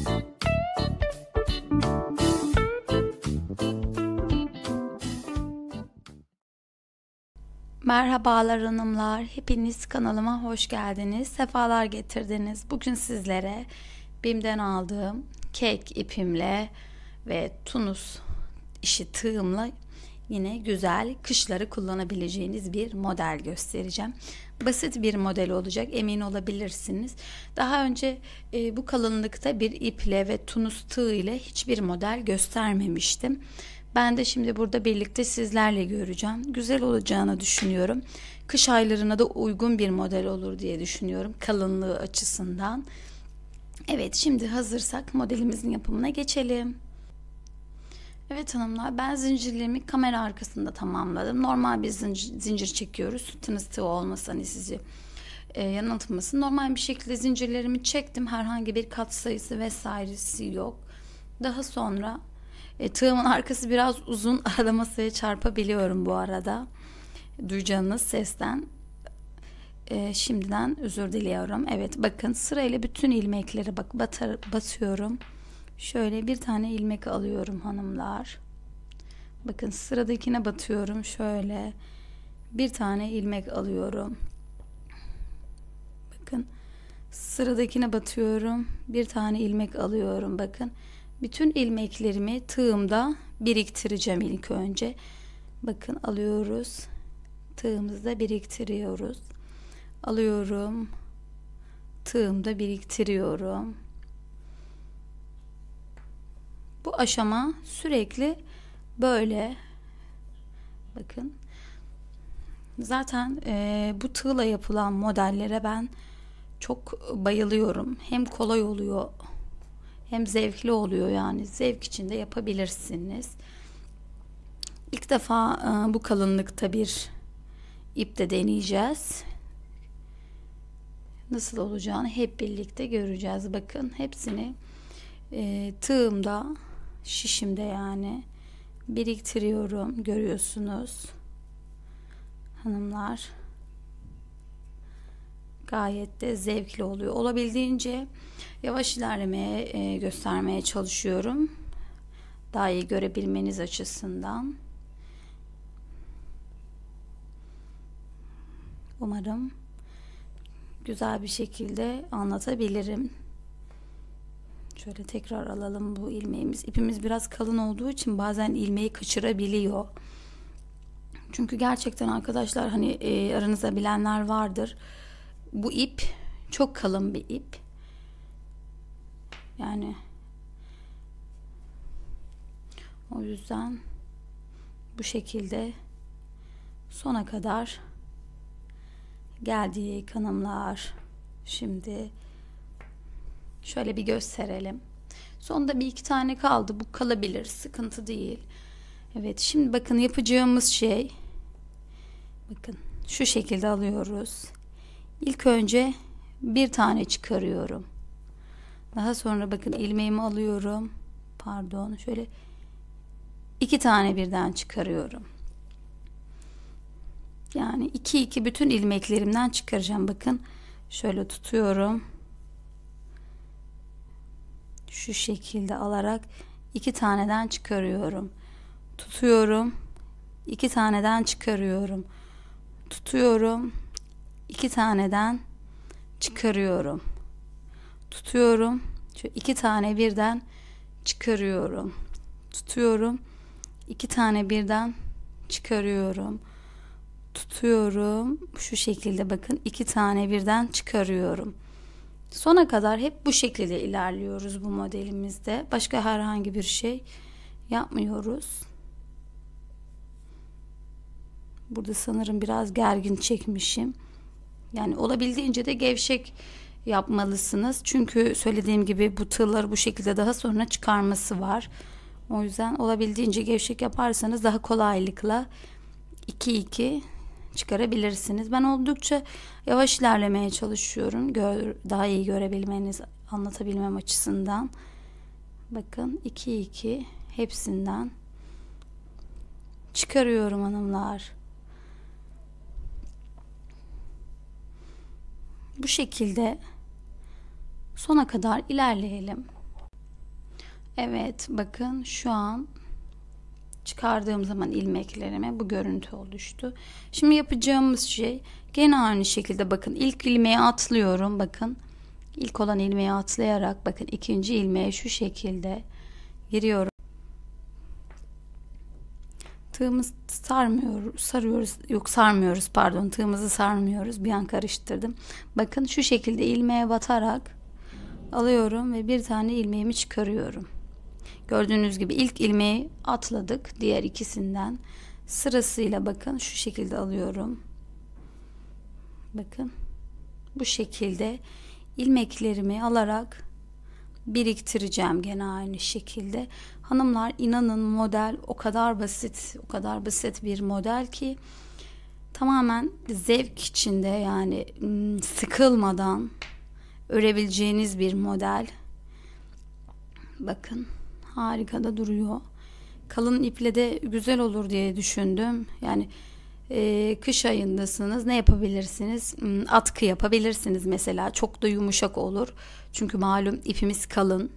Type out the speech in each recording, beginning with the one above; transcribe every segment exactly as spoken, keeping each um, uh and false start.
Merhabalar hanımlar, hepiniz kanalıma hoş geldiniz, sefalar getirdiniz. Bugün sizlere BİM'den aldığım kek ipimle ve Tunus işi tığımla yine güzel kışları kullanabileceğiniz bir model göstereceğim. Basit bir model olacak, emin olabilirsiniz. Daha önce e, bu kalınlıkta bir iple ve Tunus tığ ile hiçbir model göstermemiştim. Ben de şimdi burada birlikte sizlerle göreceğim. Güzel olacağını düşünüyorum. Kış aylarına da uygun bir model olur diye düşünüyorum kalınlığı açısından. Evet, şimdi hazırsak modelimizin yapımına geçelim. Evet hanımlar, ben zincirlerimi kamera arkasında tamamladım. Normal bir zincir, zincir çekiyoruz. Tınız tığ olmasın, hani sizi e, yanıltmasın. Normal bir şekilde zincirlerimi çektim. Herhangi bir kat sayısı vesairesi yok. Daha sonra E, tığımın arkası biraz uzun, arada masaya çarpabiliyorum bu arada. Duyacağınız sesten e, şimdiden özür diliyorum. Evet, bakın sırayla bütün ilmekleri bak batar, batıyorum. Şöyle bir tane ilmek alıyorum hanımlar. Bakın sıradakine batıyorum. Şöyle bir tane ilmek alıyorum. Bakın sıradakine batıyorum. Bir tane ilmek alıyorum. Bakın. Bütün ilmeklerimi tığımda biriktireceğim ilk önce. Bakın alıyoruz. Tığımızda biriktiriyoruz. Alıyorum. Tığımda biriktiriyorum. Bu aşama sürekli böyle. Bakın. Zaten e, bu tığla yapılan modellere ben çok bayılıyorum. Hem kolay oluyor, hem zevkli oluyor, yani zevk için de yapabilirsiniz. İlk defa e, bu kalınlıkta bir ipte deneyeceğiz. Nasıl olacağını hep birlikte göreceğiz. Bakın hepsini e, tığımda, şişimde yani biriktiriyorum. Görüyorsunuz hanımlar. Gayet de zevkli oluyor. Olabildiğince yavaş ilerlemeye e, göstermeye çalışıyorum. Daha iyi görebilmeniz açısından. Umarım güzel bir şekilde anlatabilirim. Şöyle tekrar alalım bu ilmeğimiz. İpimiz biraz kalın olduğu için bazen ilmeği kaçırabiliyor. Çünkü gerçekten arkadaşlar, hani e, aranızda bilenler vardır. Bu ip çok kalın bir ip. Yani o yüzden bu şekilde sona kadar geldik hanımlar. Şimdi şöyle bir gösterelim. Sonda bir iki tane kaldı. Bu kalabilir, sıkıntı değil. Evet, şimdi bakın yapacağımız şey, bakın şu şekilde alıyoruz. İlk önce bir tane çıkarıyorum. Daha sonra bakın ilmeğimi alıyorum. Pardon, şöyle iki tane birden çıkarıyorum. Yani iki iki bütün ilmeklerimden çıkaracağım. Bakın şöyle tutuyorum. Şu şekilde alarak iki taneden çıkarıyorum. Tutuyorum. iki taneden çıkarıyorum. Tutuyorum. iki taneden çıkarıyorum. Tutuyorum. Şu iki tane birden çıkarıyorum. Tutuyorum. iki tane birden çıkarıyorum. Tutuyorum. Şu şekilde bakın iki tane birden çıkarıyorum. Sona kadar hep bu şekilde ilerliyoruz bu modelimizde. Başka herhangi bir şey yapmıyoruz. Burada sanırım biraz gergin çekmişim. Yani olabildiğince de gevşek yapmalısınız. Çünkü söylediğim gibi bu tığları bu şekilde daha sonra çıkarması var. O yüzden olabildiğince gevşek yaparsanız daha kolaylıkla iki iki çıkarabilirsiniz. Ben oldukça yavaş ilerlemeye çalışıyorum. Gör, daha iyi görebilmeniz, anlatabilmem açısından. Bakın iki iki hepsinden çıkarıyorum hanımlar. Bu şekilde sona kadar ilerleyelim. Evet, bakın şu an çıkardığım zaman ilmeklerime bu görüntü oluştu. Şimdi yapacağımız şey gene aynı şekilde bakın ilk ilmeği atlıyorum. Bakın ilk olan ilmeği atlayarak bakın ikinci ilmeğe şu şekilde giriyorum. Tığımız sarmıyoruz, sarıyoruz, yok sarmıyoruz pardon, tığımızı sarmıyoruz, bir an karıştırdım. Bakın şu şekilde ilmeğe batarak alıyorum ve bir tane ilmeğimi çıkarıyorum. Gördüğünüz gibi ilk ilmeği atladık, diğer ikisinden sırasıyla bakın şu şekilde alıyorum. Bakın bu şekilde ilmeklerimi alarak biriktireceğim gene aynı şekilde. Hanımlar inanın model o kadar basit, o kadar basit bir model ki tamamen zevk içinde, yani sıkılmadan örebileceğiniz bir model. Bakın harika da duruyor. Kalın iple de güzel olur diye düşündüm. Yani e, kış ayındasınız, ne yapabilirsiniz? Atkı yapabilirsiniz mesela. Çok da yumuşak olur. Çünkü malum ipimiz kalın.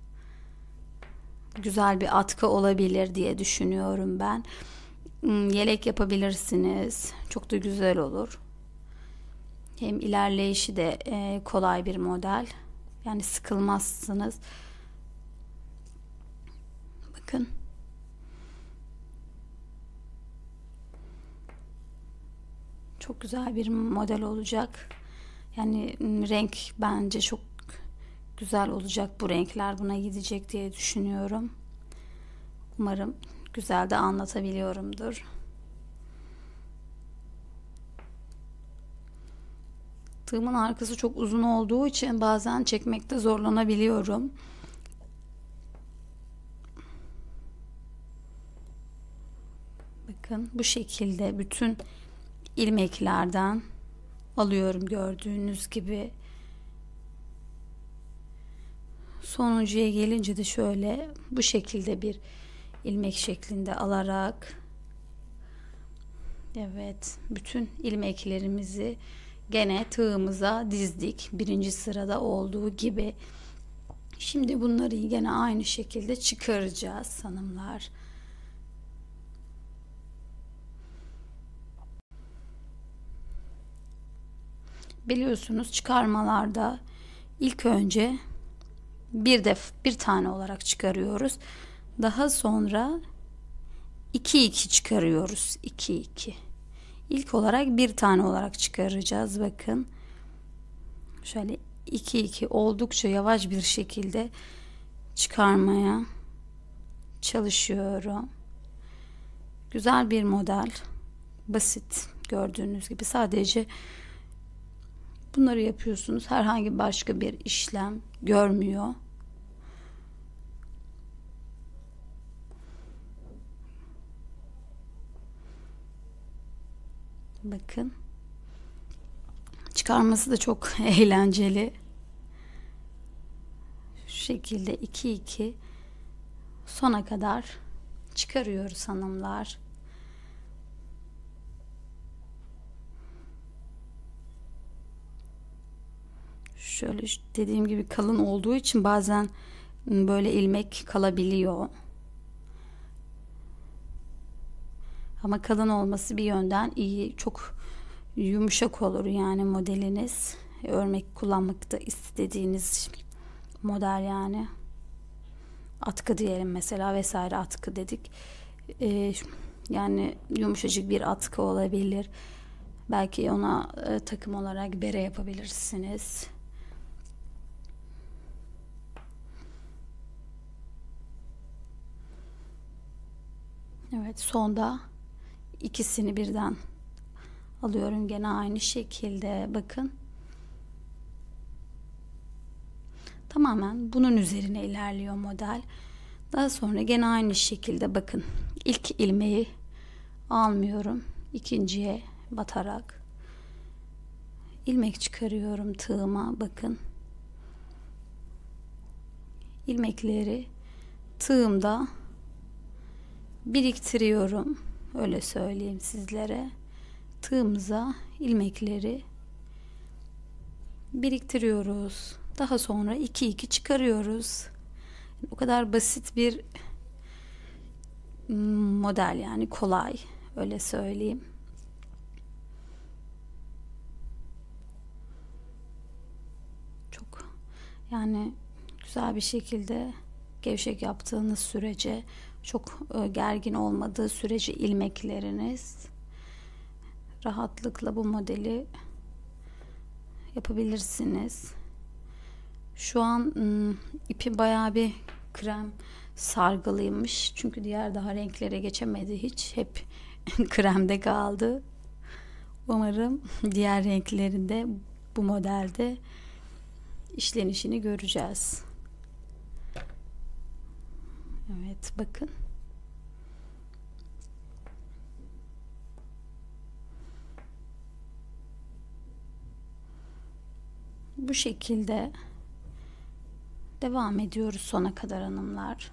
Güzel bir atkı olabilir diye düşünüyorum ben. Yelek yapabilirsiniz. Çok da güzel olur. Hem ilerleyişi de e, kolay bir model. Yani sıkılmazsınız. Bakın. Çok güzel bir model olacak. Yani renk bence çok güzel olacak. Bu renkler buna gidecek diye düşünüyorum. Umarım güzel de anlatabiliyorumdur. Tığımın arkası çok uzun olduğu için bazen çekmekte zorlanabiliyorum. Bakın bu şekilde bütün ilmeklerden alıyorum gördüğünüz gibi. Sonuncuya gelince de şöyle bu şekilde bir ilmek şeklinde alarak, evet, bütün ilmeklerimizi gene tığımıza dizdik birinci sırada olduğu gibi. Şimdi bunları gene aynı şekilde çıkaracağız hanımlar. Biliyorsunuz çıkarmalarda ilk önce bir def bir tane olarak çıkarıyoruz. Daha sonra iki iki çıkarıyoruz. iki iki. İlk olarak bir tane olarak çıkaracağız. Bakın. Şöyle iki iki oldukça yavaş bir şekilde çıkarmaya çalışıyorum. Güzel bir model. Basit. Gördüğünüz gibi sadece bunları yapıyorsunuz. Herhangi başka bir işlem görmüyor. Bakın. Çıkarması da çok eğlenceli. Şu şekilde iki iki sona kadar çıkarıyoruz hanımlar. Şöyle dediğim gibi kalın olduğu için bazen böyle ilmek kalabiliyor. Ama kalın olması bir yönden iyi. Çok yumuşak olur yani modeliniz. Örmek kullanmakta istediğiniz model yani. Atkı diyelim mesela vesaire, atkı dedik. Ee, yani yumuşacık bir atkı olabilir. Belki ona e, takım olarak bere yapabilirsiniz. Evet, sonda ikisini birden alıyorum gene aynı şekilde. Bakın. Tamamen bunun üzerine ilerliyor model. Daha sonra gene aynı şekilde bakın. İlk ilmeği almıyorum. İkinciye batarak ilmek çıkarıyorum tığıma. Bakın. İlmekleri tığımda biriktiriyorum. Öyle söyleyeyim sizlere. Tığımıza ilmekleri biriktiriyoruz. Daha sonra iki iki çıkarıyoruz. O kadar basit bir model, yani kolay, öyle söyleyeyim. Çok yani güzel bir şekilde gevşek yaptığınız sürece, çok gergin olmadığı sürece ilmekleriniz rahatlıkla bu modeli yapabilirsiniz. Şu an ım, ipi bayağı bir krem sargılıymış. Çünkü diğer daha renklere geçemedi hiç. Hep kremde kaldı. Umarım diğer renklerinde bu modelde işlenişini göreceğiz. Evet, bakın. Bu şekilde devam ediyoruz sona kadar hanımlar.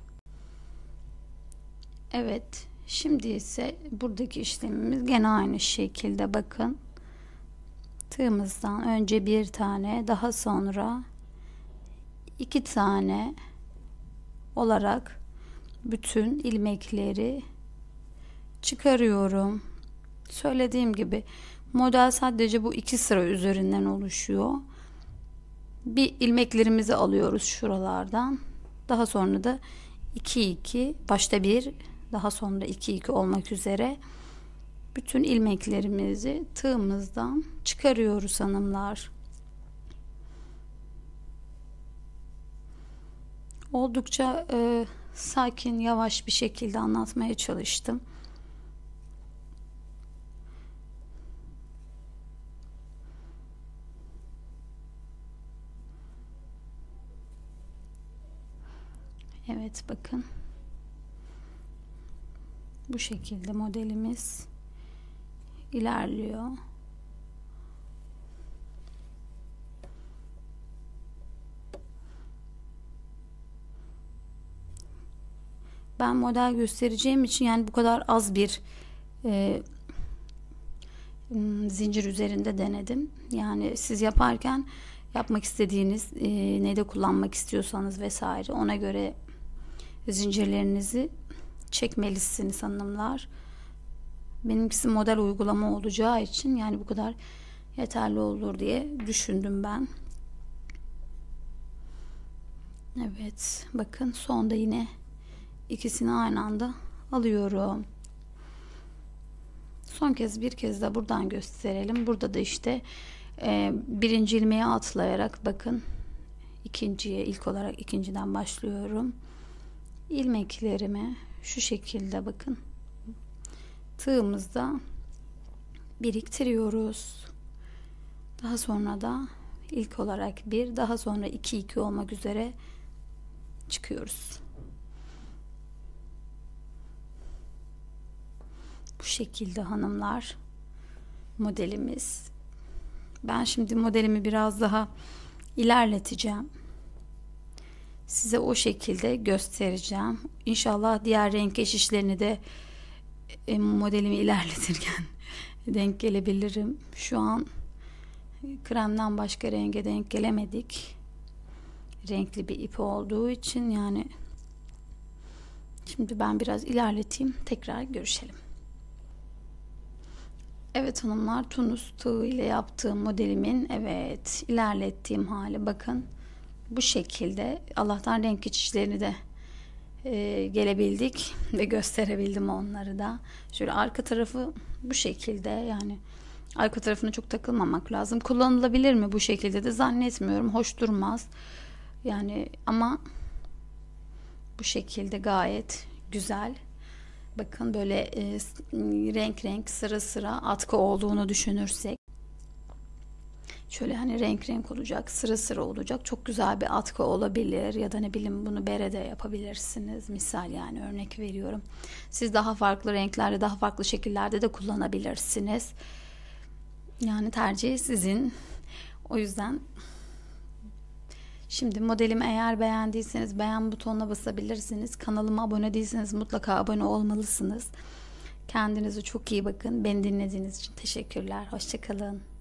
Evet, şimdi ise buradaki işlemimiz gene aynı şekilde, bakın. Tığımızdan önce bir tane, daha sonra iki tane olarak bütün ilmekleri çıkarıyorum. Söylediğim gibi model sadece bu iki sıra üzerinden oluşuyor. Bir ilmeklerimizi alıyoruz şuralardan. Daha sonra da iki iki, başta bir, daha sonra iki iki olmak üzere bütün ilmeklerimizi tığımızdan çıkarıyoruz hanımlar. Oldukça e, sakin, yavaş bir şekilde anlatmaya çalıştım. Evet, bakın. Bu şekilde modelimiz ilerliyor. Ben model göstereceğim için yani bu kadar az bir e, zincir üzerinde denedim. Yani siz yaparken yapmak istediğiniz, e, ne de kullanmak istiyorsanız vesaire, ona göre zincirlerinizi çekmelisiniz hanımlar. Benimkisi model uygulama olacağı için yani bu kadar yeterli olur diye düşündüm ben. Evet, bakın sonda yine ikisini aynı anda alıyorum. Son kez bir kez de buradan gösterelim. Burada da işte e, birinci ilmeği atlayarak, bakın, ikinciye, ilk olarak ikinciden başlıyorum. İlmeklerimi şu şekilde, bakın, tığımızda biriktiriyoruz. Daha sonra da ilk olarak bir, daha sonra iki iki olmak üzere çıkıyoruz. Bu şekilde hanımlar modelimiz. Ben şimdi modelimi biraz daha ilerleteceğim. Size o şekilde göstereceğim. İnşallah diğer renk geçişlerini de e, modelimi ilerletirken denk gelebilirim. Şu an kremden başka renge denk gelemedik. Renkli bir ip olduğu için yani. Şimdi ben biraz ilerleteyim. Tekrar görüşelim. Evet hanımlar, tunus tığı ile yaptığım modelimin evet ilerlettiğim hali, bakın. Bu şekilde Allah'tan renk geçişlerini de e, gelebildik ve gösterebildim onları da. Şöyle arka tarafı bu şekilde, yani arka tarafına çok takılmamak lazım. Kullanılabilir mi bu şekilde de zannetmiyorum. Hoş durmaz. Yani ama bu şekilde gayet güzel. Bakın böyle e, renk renk sıra sıra atkı olduğunu düşünürsek. Şöyle hani renk renk olacak, sıra sıra olacak. Çok güzel bir atkı olabilir ya da ne bileyim bunu berede yapabilirsiniz. Misal, yani örnek veriyorum. Siz daha farklı renklerde, daha farklı şekillerde de kullanabilirsiniz. Yani tercih sizin. O yüzden şimdi modelimi eğer beğendiyseniz beğen butonuna basabilirsiniz. Kanalıma abone değilseniz mutlaka abone olmalısınız. Kendinize çok iyi bakın. Beni dinlediğiniz için teşekkürler. Hoşça kalın.